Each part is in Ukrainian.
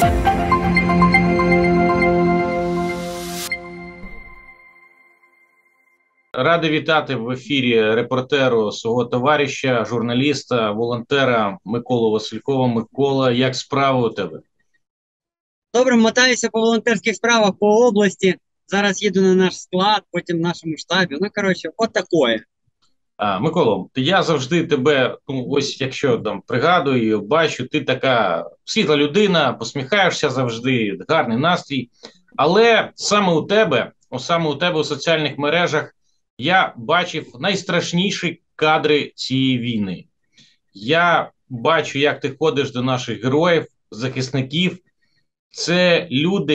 Радий вітати в ефірі репортеру свого товариша, журналіста, волонтера Миколу Василькова. Микола, як справи у тебе? Добре, мотаюся по волонтерських справах по області. Зараз їду на наш склад, потім в нашому штабі. Ну, коротше, от такое. Миколо, я завжди тебе, ось якщо там пригадую, бачу, ти така світла людина, посміхаєшся завжди, гарний настрій. Але саме у тебе у соціальних мережах я бачив найстрашніші кадри цієї війни. Я бачу, як ти ходиш до наших героїв, захисників. Це люди,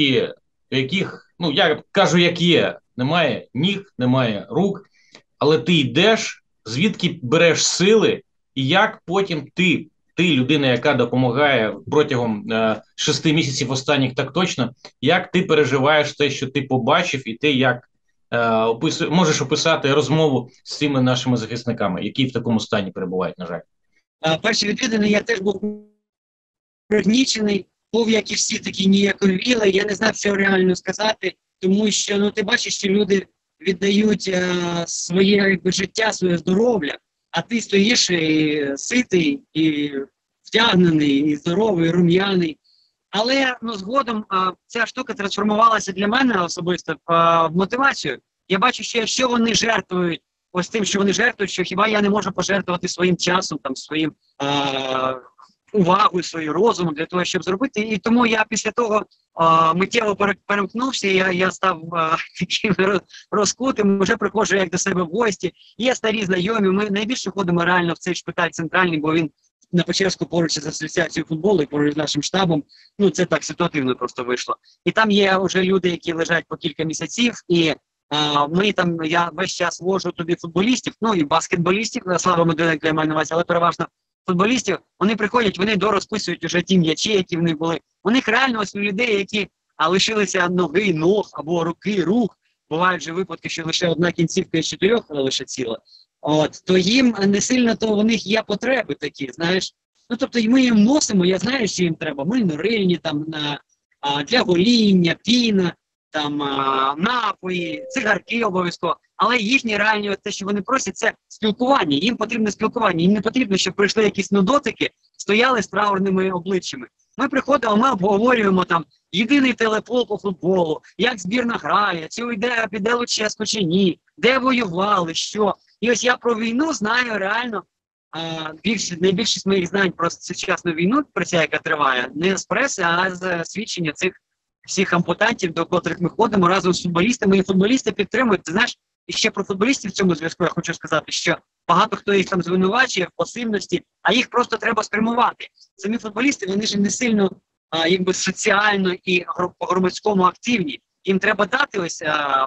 яких, я кажу, як є, немає ніг, немає рук, але ти йдеш, звідки береш сили, і як потім ти людина, яка допомагає протягом 6 місяців останніх так точно, як ти переживаєш те, що ти побачив, і ти як можеш описати розмову з цими нашими захисниками, які в такому стані перебувають, на жаль. Перші відвідини я теж був пригнічений, був, як і всі, такі ніяковіли, я не знав, що реально сказати, тому що, ти бачиш, що люди віддають своє життя, своє здоров'я, а ти стоїш і ситий, і втягнений, і здоровий, і рум'яний. Але згодом ця штука трансформувалася для мене особисто в мотивацію. Я бачу, що якщо вони жертвують ось тим, що вони жертвують, що хіба я не можу пожертвувати своїм часом, своїм увагою, своїм розумом для того, щоб зробити. І тому я після того миттєво перемкнувся, я став таким розкутим, вже приходжу як до себе в гості. Є старі знайомі, ми найбільше ходимо реально в цей шпиталь центральний, бо він на Печерську поруч з асоціацією футболу і поруч з нашим штабом. Це так ситуативно просто вийшло. І там є вже люди, які лежать по кілька місяців, і я весь час вожу туди футболістів, і баскетболістів, слава Медведенко, я маю на увазі, але переважно футболістів. Вони приходять, вони дорозписують уже ті м'ячі, які в них були. У них реально ось у людей, які лишилися ноги, ног або руки, рух. Бувають же випадки, що лише одна кінцівка із 4 лише ціла. То їм не сильно, то у них є потреби такі, знаєш. Тобто ми їм носимо, я знаю, що їм треба. Мильно-рильні, для гоління, піна, напої, цигарки обов'язково. Але їхні реальні, те, що вони просять, це спілкування. Їм потрібне спілкування. Їм не потрібно, щоб прийшли якісь нудотики, стояли з траурними обличчями. Ми приходимо, ми обговорюємо єдиний телепол по футболу, як збірна грає, чи піде Луческу чи ні, де воювали, що. І ось я про війну знаю реально, найбільшість моїх знань про сучасну війну, про ця, яка триває, не з преси, а з свідчення цих всіх ампутантів, до котрих ми ходимо разом з футболістами, і футболісти підтримують. Ти знаєш, і ще про футболістів в цьому зв'язку я хочу сказати, що багато хто їх звинувачує в пасивності, а їх просто треба спрямувати. Самі футболісти, вони ж не сильно соціально і по громадському активні. Їм треба дати ось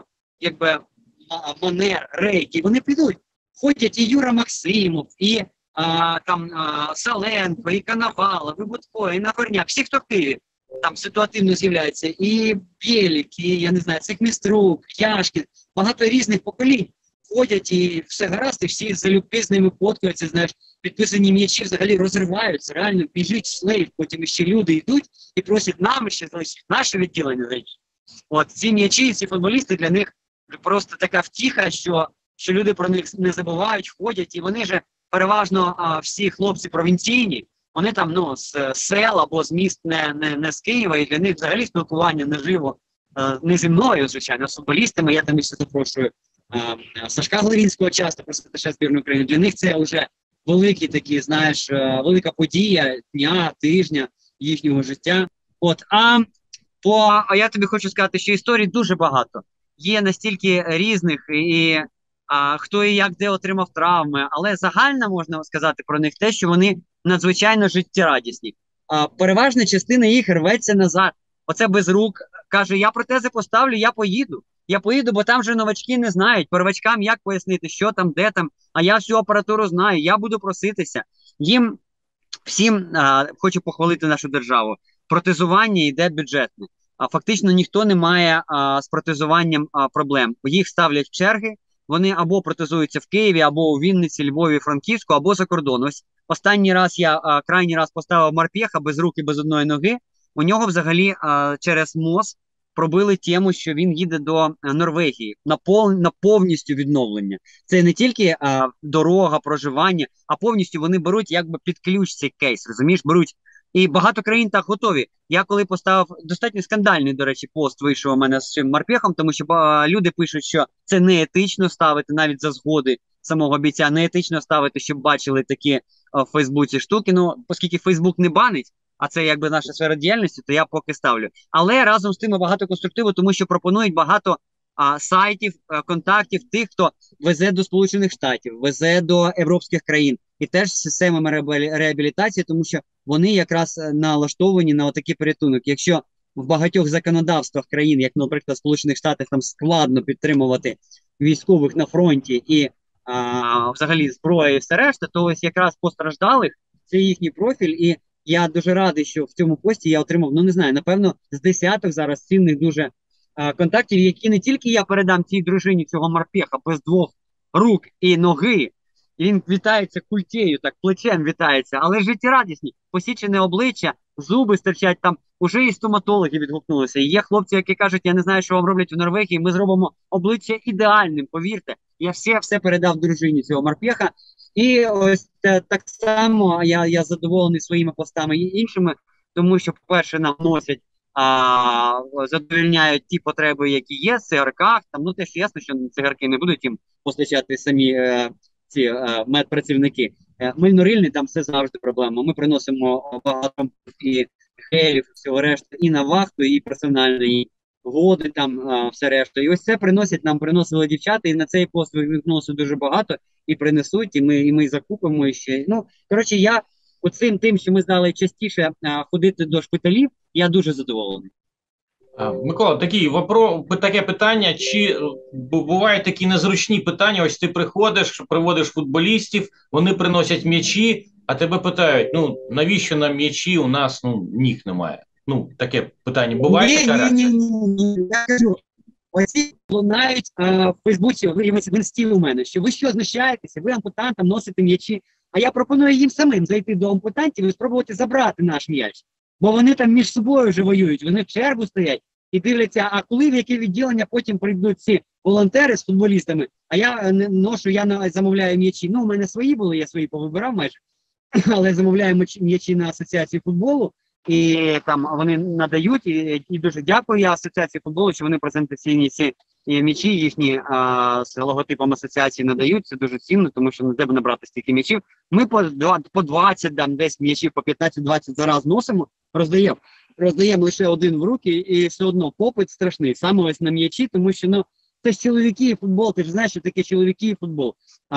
манер, рейки, вони підуть. Ходять і Юра Максимов, і Саленко, і Коновалов, і Будко, і Нагорняк, всі, хто в Києві ситуативно з'являються, і Бєлік, і, я не знаю, Цикміструк, Яшкін, багато різних поколінь ходять, і все гаразд, і всі залюбки з ними фоткаються, знаєш, підписані м'ячі взагалі розриваються, реально біжить шлейф, потім ще люди йдуть і просять нам ще залишити наше відділення зайти. Ці м'ячі, ці футболісти, для них просто така втіха, що люди про них не забувають, ходять, і вони же переважно всі хлопці провінційні, вони з сел або з міст не з Києва, і для них взагалі спілкування наживо, не зі мною, звичайно, з футболістами. Я там ще запрошую Сашка Главінського часто, представника збірної України. Для них це вже великий такий, знаєш, велика подія дня, тижня їхнього життя. А я тобі хочу сказати, що історій дуже багато. Є настільки різних, і хто і як де отримав травми, але загально можна сказати про них те, що вони надзвичайно життєрадісні. Переважна частина їх рветься назад. Оце без рук. Каже, я протези поставлю, я поїду. Я поїду, бо там вже новачки не знають. Первачкам як пояснити, що там, де там, а я всю апаратуру знаю, я буду проситися. Їм всім, хочу похвалити нашу державу, протезування йде бюджетне. Фактично ніхто не має з протезуванням проблем. Їх ставлять в черги, вони або протезуються в Києві, або у Вінниці, Львові, Франківську, або за кордон. Ось крайній раз поставив морпєха без рук і без одної ноги, У нього взагалі через МОЗ пробили тему, що він їде до Норвегії на повністю відновлення. Це не тільки дорога, проживання, а повністю вони беруть якби під ключ цей кейс, розумієш, беруть. І багато країн так готові. Я коли поставив достатньо скандальний, до речі, пост вийшов у мене з цим морпехом, тому що люди пишуть, що це неетично ставити навіть за згоди самого бійця, неетично ставити, щоб бачили такі в Фейсбуці штуки. Ну, оскільки Фейсбук не банить, а це якби наша сфера діяльності, то я поки ставлю. Але разом з тим багато конструктиву, тому що пропонують багато сайтів, контактів тих, хто везе до Сполучених Штатів, везе до європейських країн. І теж з системами реабілітації, тому що вони якраз налаштовані на отакий порятунок. Якщо в багатьох законодавствах країн, як, наприклад, Сполучених Штатів, там складно підтримувати військових на фронті і взагалі зброю і все решта, то ось якраз постраждалих це їхній профіль. І я дуже радий, що в цьому пості я отримав, ну не знаю, напевно, з десяток зараз цінних дуже контактів, які не тільки я передам цій дружині цього морпеха без двох рук і ноги, і він вітається культєю, так плечем вітається, але життєрадісні, посічене обличчя, зуби стирчать там, уже і стоматологи відгукнулися. І є хлопці, які кажуть, я не знаю, що вам роблять в Норвегії, ми зробимо обличчя ідеальним, повірте. Я все передав дружині цього морпеха. І ось так само я задоволений своїми постами і іншими, тому що, по-перше, нам носять, задовольняють ті потреби, які є в цигарках. Там, ну, теж ясно, що цигарки не будуть їм постачати самі ці медпрацівники. Мильно-рильний, там все завжди проблема. Ми приносимо багато і гелів, і всього решта, і на вахту, і персональної води, там все решта. І ось це приносили дівчата, і на цей пост відносить дуже багато, і принесуть, і ми закупимо і ще. Ну, коротше, я оцим тим, що ми стали частіше ходити до шпиталів, я дуже задоволений. Микола, таке питання, чи бувають такі незручні питання, ось ти приходиш, приводиш футболістів, вони приносять м'ячі, а тебе питають, ну, навіщо нам м'ячі, у нас, ну, ніг немає. Ну, таке питання, буває така реакція? Ні, я кажу, оці лунають в Фейсбуці, в інсті у мене, що ви що, знущаєтеся, ви ампутантам носите м'ячі, а я пропоную їм самим зайти до ампутантів і спробувати забрати наш м'яч. Бо вони там між собою вже воюють, вони в чергу стоять і дивляться, а коли в яке відділення потім прийдуть ці волонтери з футболістами, а я ношу, я замовляю м'ячі. Ну, у мене свої були, я свої повибирав майже, але замовляю м'ячі на асоціацію футболу, і там вони надають, і дуже дякую асоціації футболу, що вони презентаційні ці м'ячі їхні з логотипом асоціації надають, це дуже цінно, тому що не треба набрати стільки м'ячів. Ми по 20, там, десь м'ячів, по 15-20 зараз носимо, роздаємо лише один в руки, і все одно попит страшний, саме ось на м'ячі, тому що, ну, це ж чоловіки і футбол, ти ж знаєш, що таке чоловіки і футбол.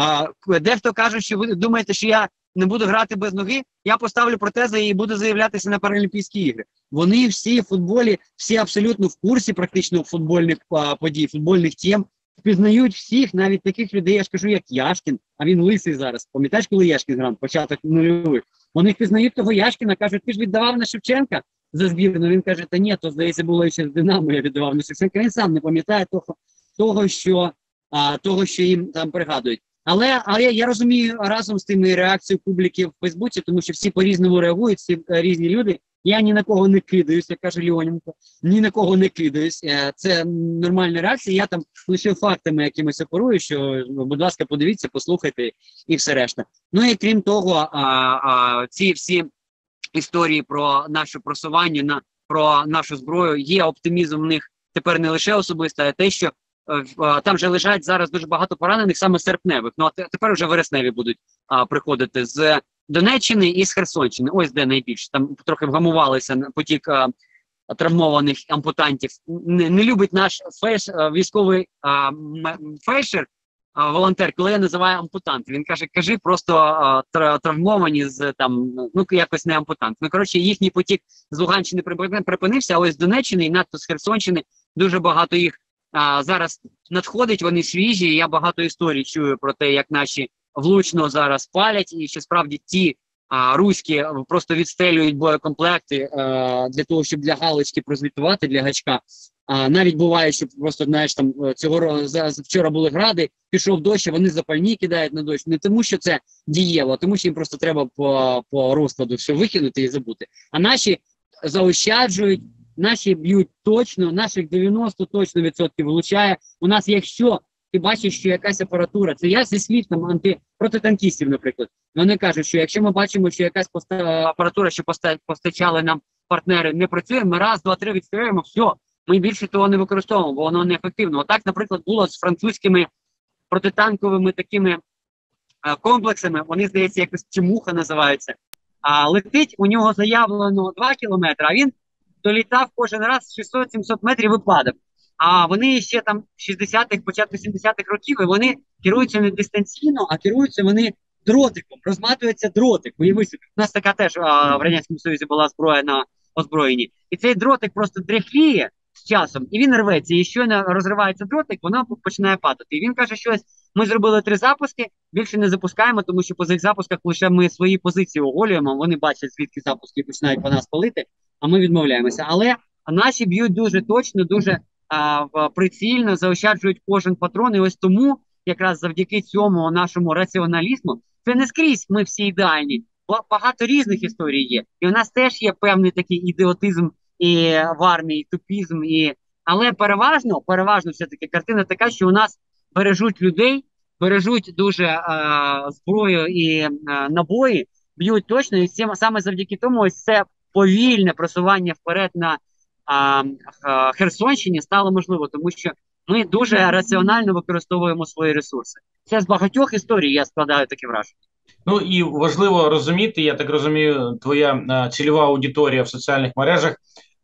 Дехто каже, що ви думаєте, що я не буду грати без ноги, я поставлю протези і буду заявлятися на Паралімпійські ігри. Вони всі в футболі, всі абсолютно в курсі практично футбольних подій, футбольних тем, впізнають всіх, навіть таких людей, я ж кажу, як Яшкін, а він лисий зараз. Пам'ятаєш, коли Яшкін грав, початок нульових? Вони впізнають того Яшкіна, кажуть, ти ж віддавав на Шевченка за збірну. Він каже, та ні, то, здається, було ще з Динамо, я віддавав на Шевченка. Він сам не пам'ятає того, що їм там пригадують. Але я розумію разом з тими реакцією публіки в Фейсбуці, тому що всі по-різному реагують, всі різні люди. Я ні на кого не кидаюсь, як каже Леоненко, ні на кого не кидаюсь. Це нормальна реакція. Я там лише фактами якимось оперую, що, будь ласка, подивіться, послухайте і все решта. Ну і крім того, ці всі історії про наше просування, про нашу зброю, є оптимізм в них тепер не лише особисто, а те, що там вже лежать зараз дуже багато поранених, саме серпневих. Ну, а тепер вже вересневі будуть приходити з Донеччини і з Херсонщини. Ось де найбільше. Там трохи вгамувалися потік травмованих ампутантів. Не любить наш військовий фельдшер, волонтер, коли я називаю ампутант. Він каже, кажи просто травмовані з там, ну якось не ампутант. Ну, коротше, їхній потік з Луганщини припинився, а ось з Донеччини і надто з Херсонщини дуже багато їх зараз надходить, вони свіжі, і я багато історій чую про те, як наші влучно зараз палять, і що справді ті руські просто відстелюють боєкомплекти для того, щоб для галочки прозвітувати, для гачка. Навіть буває, що просто, знаєш, там вчора були гради, пішов дощ, а вони запальні кидають на дощ. Не тому, що це дієво, а тому, що їм просто треба по розкладу все викинути і забути. А наші заощаджують, наші б'ють точно, наших 90 точно відсотків влучає. У нас, якщо ти бачиш, що якась апаратура, це я зі слів там протитанкістів, наприклад, вони кажуть, що якщо ми бачимо, що якась апаратура, що постачали нам партнери, не працює, ми раз, два, три відстрілюємо, все, ми більше того не використовуємо, бо воно неефективно. Отак, наприклад, було з французькими протитанковими такими комплексами, вони, здається, якось Чемуха називаються. А летить, у нього заявлено 2 кілометри, а він долітав кожен раз 600-700 метрів і падав. А вони ще там 60-х, початку 70-х років, і вони керуються не дистанційно, а керуються вони дротиком, розматується дротик. Уяви собі. У нас така теж в Радянському Союзі була зброя на озброєнні. І цей дротик просто дряхліє з часом, і він рветься. І щойно розривається дротик, воно починає падати. І він каже, що ось ми зробили 3 запуски, більше не запускаємо, тому що по цих запусках лише ми свої позиції оголюємо, вони бачать, звідки запуски починають по нас палити, а ми відмовляємося. Але наші б'ють дуже точно, дуже прицільно, заощаджують кожен патрон, і ось тому, якраз завдяки цьому нашому раціоналізму, це не скрізь ми всі ідеальні, багато різних історій є, і у нас теж є певний такий ідіотизм і в армії, і тупізм, але переважно все-таки картина така, що у нас бережуть людей, бережуть дуже зброю і набої, б'ють точно, і саме завдяки тому ось це повільне просування вперед на Херсонщині стало можливо, тому що ми дуже раціонально використовуємо свої ресурси. Це з багатьох історій я складаю таке враження. Ну і важливо розуміти, я так розумію, твоя цільова аудиторія в соціальних мережах,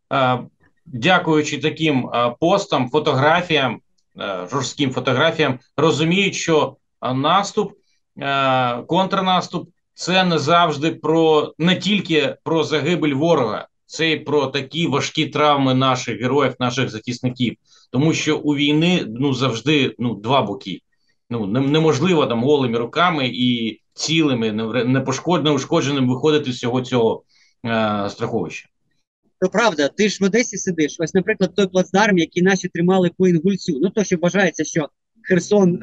дякуючи таким постам, фотографіям, жорстким фотографіям, розуміють, що наступ, контрнаступ – це не завжди не тільки про загибель ворога, це і про такі важкі травми наших героїв, наших захисників. Тому що у війни завжди два боки. Неможливо там голими руками і цілими, неушкодженим виходити з всього цього страховища. То правда, ти ж в Одесі сидиш. Ось, наприклад, той плацдарм, який наші тримали по Інгульцю. Ну, то, що вважається, що Херсон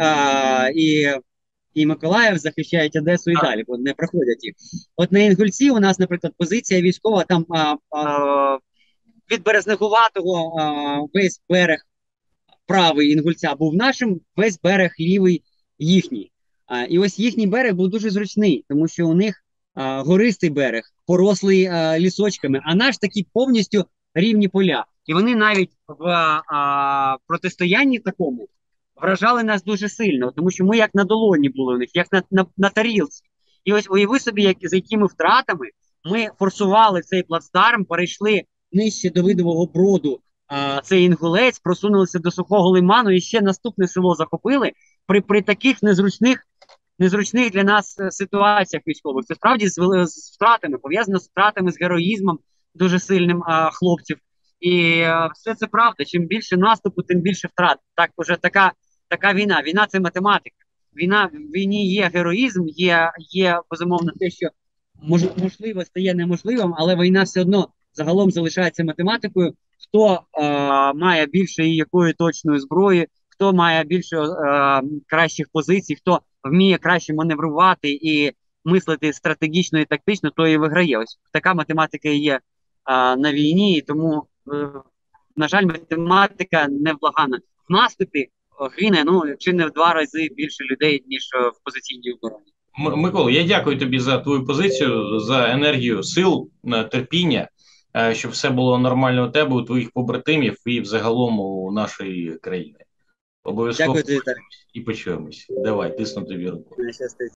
і Миколаїв захищають Одесу і далі, бо не проходять їх. От на Інгульці у нас, наприклад, позиція військова, там від Березнегуватого весь берег правий Інгульця був нашим, весь берег лівий їхній. І ось їхній берег був дуже зручний, тому що у них гористий берег, порослий лісочками, а наш такі повністю рівні поля. І вони навіть в протистоянні такому вражали нас дуже сильно, тому що ми як на долоні були у них, як на тарілці. І ось уяви собі, за якими втратами ми форсували цей плацдарм, перейшли нижче до Видового Броду, цей Інгулець, просунулися до Сухого Лиману і ще наступне село захопили при таких незручних для нас ситуаціях військових. Це справді з втратами, пов'язано з втратами, з героїзмом дуже сильним хлопців. І все це правда. Чим більше наступу, тим більше втрат. Так, уже така війна. Війна – це математика. В війні є героїзм, є безумовно те, що можливо стає неможливим, але війна все одно загалом залишається математикою. Хто має більше і якої точної зброї, хто має більше кращих позицій, хто вміє краще маневрувати і мислити стратегічно і тактично, то і виграє. Ось така математика і є на війні, і тому, на жаль, математика невблагана. В наступі гине, чи не в 2 рази більше людей, ніж в позиційній обороні. Микола, я дякую тобі за твою позицію, за енергію, сил, терпіння, щоб все було нормально у тебе, у твоїх побратимів і взагалом у нашої країни. Обов'язково і почуємось. Давай, тисну тобі руку.